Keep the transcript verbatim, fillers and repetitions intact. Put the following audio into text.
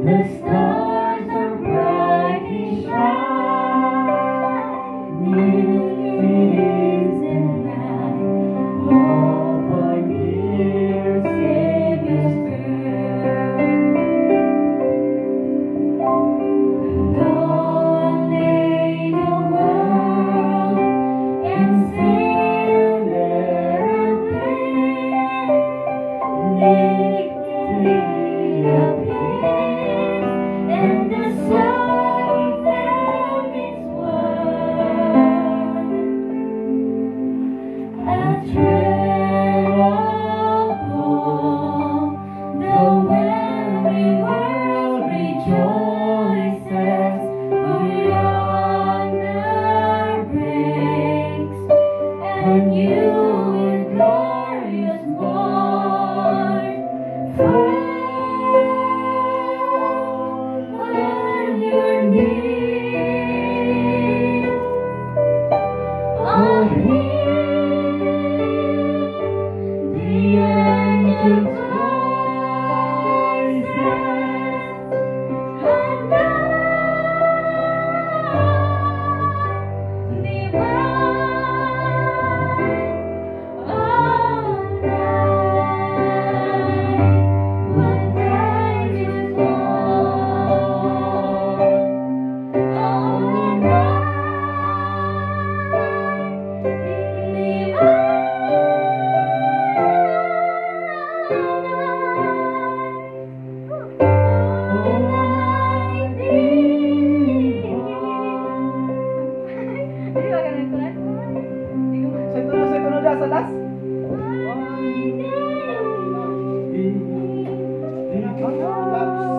The stars are brightly shining. It isn't night. All for dear Savior's birth. Though I lay the world and sinner and pain, victory appears, and the soul found its worth. I tread of home, the weary world rejoices, for yonder breaks, and you in glorious morn fall on your knees. Oh, hear the angels' voices, and night divine, oh night, when night is long, oh night Sunod-sunod na sa last. divine.